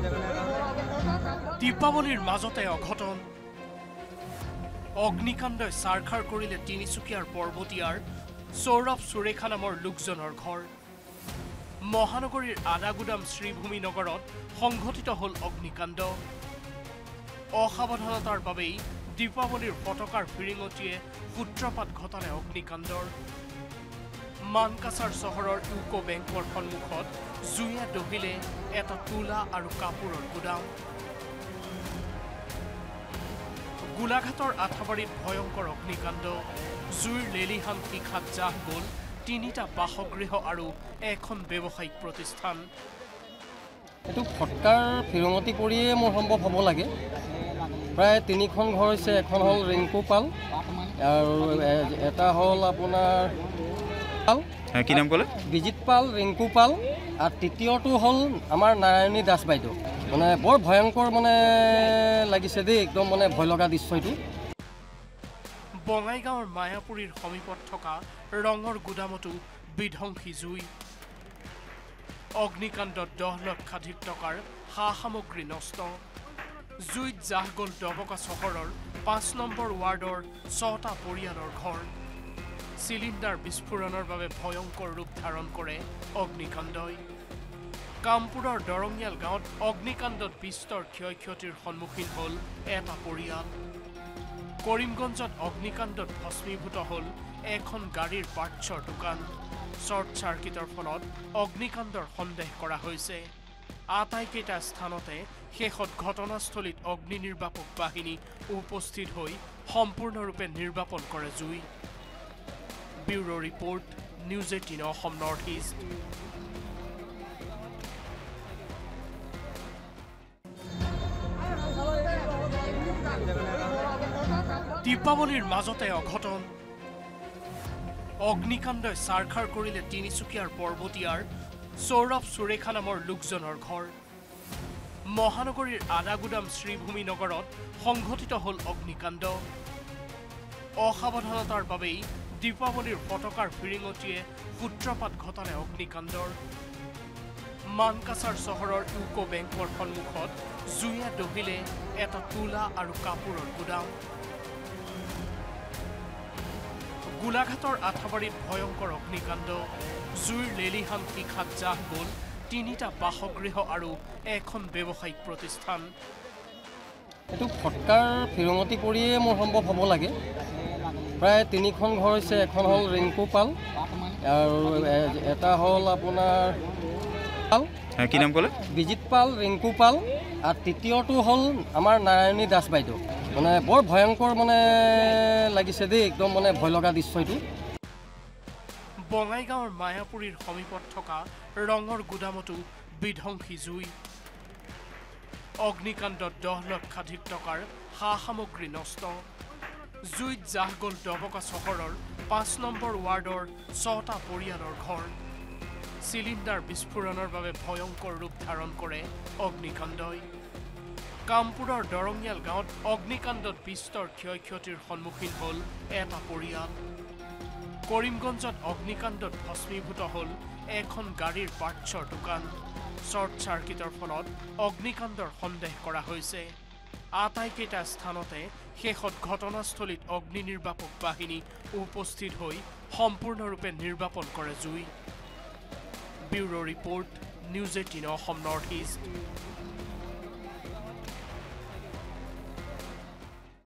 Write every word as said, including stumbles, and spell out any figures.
দীপাৱলীৰ মাজতে অঘটন অগ্নিকাণ্ডই সাৰখাৰ কৰিলে তিনিচুকীয়াৰ পৰ্বতীয়াৰ সৌৰভ সুৰেখা নামৰ লোকজনৰ ঘৰ মহানগৰীৰ আদাগুদাম শ্ৰীভূমি নগৰত সংঘটিত হল অগ্নিকাণ্ড অসাৱধানতাৰ বাবেই দীপাৱলীৰ পতাকাৰ ফিৰিঙতিয়ে সূত্ৰপাত ঘটালে অগ্নিকাণ্ডৰ মানকাছাৰ চহৰৰ ইউকো বেংকৰ সন্মুখত জুয়ে দহিলে এটা তুলা আৰু কাপোৰৰ গুদাম গোলাঘাটৰ আঠাবাৰীত ভয়ংকৰ অগ্নিকাণ্ড জুইৰ লেলিহান শিখাত জাহ গ'ল তিনিটা বাসগৃহ আৰু এখন ব্যৱসায়িক প্ৰতিষ্ঠান এটো ফটকাৰ ফিৰঙতি কৰিয়ে মোৰ সম্ভৱ হ'ব লাগে প্ৰায় তিনিখন ঘৰ হৈছে এখন হল ৰিংকু পাল আৰু এটা হল আপোনাৰ পাল কি নাম ক'লে বিজিত পাল ৰিংকু পাল আৰু তৃতীয়টো হল আমাৰ নাৰায়ণী দাস বাইদেউ মানে বৰ ভয়ংকৰ মানে লাগিছে দেই একদম মানে ভয় লগা দৃশ্য এটো বঙাইগাঁৱৰ মায়াপুৰীৰ সমীপত থকা ৰঙৰ গুদামতো বিধ্বংসী জুই অগ্নিকাণ্ডত দহ লক্ষাধিক টকাৰ সা সামগ্ৰী নষ্ট জুইত জাহ গ'ল ডবকা চহৰৰ পাঁচ নম্বৰ ৱাৰ্ডৰ ছটা পৰিয়ালৰ ঘৰ চিলিণ্ডাৰ বিস্ফোৰণৰ বাবে ভয়ংকৰ ৰূপ ধাৰণ কৰে অগ্নিকাণ্ডই কামপুৰৰ দৰঙিয়াল গাঁৱত অগ্নিকাণ্ডত বিস্তৰ ক্ষয় ক্ষতিৰ সন্মুখীন হল এটা পৰিয়াল কৰিমগঞ্জত অগ্নিকাণ্ডত ভস্মীভূত হল এখন গাড়ীৰ পাৰ্টছৰ দোকান শ্বৰ্ট চাৰ্কিটৰ ফলত অগ্নিকাণ্ডৰ সন্দেহ কৰা হৈছে আটাইকেইটা স্থানতে শেষত ঘটনাস্থলীত অগ্নি নিৰ্বাপক বাহিনী উপস্থিত হৈ সম্পূৰ্ণৰূপে নিৰ্বাপন কৰে জুই bureau report news eighteen Assam north east দীপাৱলীৰ মাজতে অঘটন অগ্নিকাণ্ডই সাৰখাৰ কৰিলে তিনিচুকীয়াৰ পৰ্বতীয়াৰ সৌৰভ সুৰেখা নামৰ লোকজনৰ ঘৰ মহানগৰীৰ আদাগুদাম শ্ৰীভূমি নগৰত সংঘটিত হল অগ্নিকাণ্ড অসাৱধানতাৰ বাবেই দীপাৱলীৰ পতাকাৰ ফিৰিঙতিয়ে সূত্ৰপাত ঘটালে অগ্নিকাণ্ডৰ মানকাছাৰ চহৰৰ ইউকো বেংকৰ সন্মুখত জুয়ে দহিলে এটা তুলা আৰু কাপোৰৰ গুদাম গোলাঘাটৰ আঠাবাৰীত ভয়ংকৰ অগ্নিকাণ্ড জুইৰ লেলিহান শিখাত জাহ গ'ল তিনিটা বাসগৃহ আৰু এখন ব্যৱসায়িক প্ৰতিষ্ঠান এটো ফটকাৰ ফিৰঙতি কৰিয়ে মোৰ সম্ভৱ হ'ব লাগে প্ৰায় তিনিখন ঘৰ হৈছে এখন হল ৰিংকু পাল আৰু এটা হল আপোনাৰ পাল কি নাম ক'লে বিজিত পাল ৰিংকু পাল আৰু তৃতীয়টো হল আমাৰ নাৰায়ণী দাস বাইদেউ মানে বৰ ভয়ংকৰ মানে লাগিছে দেই একদম মানে ভয় লগা দৃশ্য এটো বঙাইগাঁৱৰ মায়াপুৰীৰ সমীপত থকা ৰঙৰ গুদামতো বিধ্বংসী জুই অগ্নিকাণ্ডত দহ লক্ষাধিক টকাৰ সা সামগ্ৰী নষ্ট জুইত জাহ গ'ল ডবকা চহৰৰ পাঁচ নম্বৰ ৱাৰ্ডৰ ছটা পৰিয়ালৰ ঘৰ চিলিণ্ডাৰ বিস্ফোৰণৰ বাবে ভয়ংকৰ ৰূপ ধাৰণ কৰে অগ্নিকাণ্ডই কামপুৰৰ দৰঙিয়াল গাঁৱত অগ্নিকাণ্ডত বিস্তৰ ক্ষয় ক্ষতিৰ সন্মুখীন হল এটা পৰিয়াল কৰিমগঞ্জত অগ্নিকাণ্ডত ভস্মীভূত হল এখন গাড়ীৰ পাৰ্টছৰ দোকান শ্বৰ্ট চাৰ্কিটৰ ফলত অগ্নিকাণ্ডৰ সন্দেহ কৰা হৈছে আটাইকেইটা স্থানতে শেষত ঘটনাস্থলীত অগ্নি নিৰ্বাপক বাহিনী উপস্থিত হৈ সম্পূৰ্ণৰূপে নিৰ্বাপন কৰে জুই bureau report news eighteen Assam north east